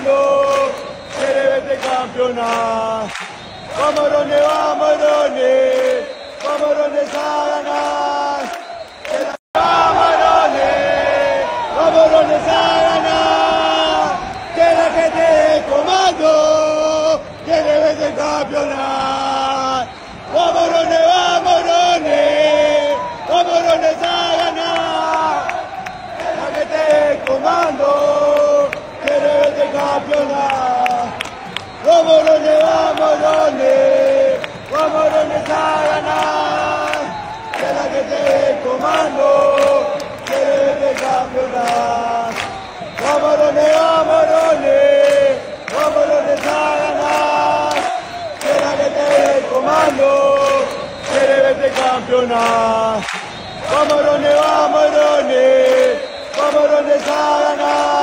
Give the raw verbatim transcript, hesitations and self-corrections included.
comando, quiere verte campeonar. Vamos Rones, vamos Rones, vamos Rones a ganar. Vamos Rones, vamos Rones a ganar. Que la gente de comando quiere verte campeonar. Vamos Rones, vamos Rones, vamos Rones a ganar. Que la gente de comando quiere verte campeonar. Vamos Rones, vamos Rones, vamos Rones a ganar. Que la gente de comando quiere verte campeonar. Vamos Rones, vamos Rones, vamos Rones a ganar. Que la gente de comando quiere verte campeonar. Vamos Rones, vamos Rones, vamos Rones a ganar.